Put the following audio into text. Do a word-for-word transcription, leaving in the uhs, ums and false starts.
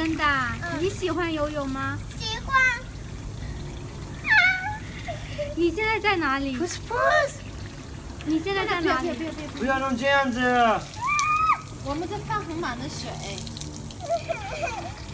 真的、啊嗯？你喜欢游泳吗？ 喜欢。啊、 你现在在哪里 ？Puss puss。 你现在在哪里？ 不要弄这样子。 我们在放很满的水。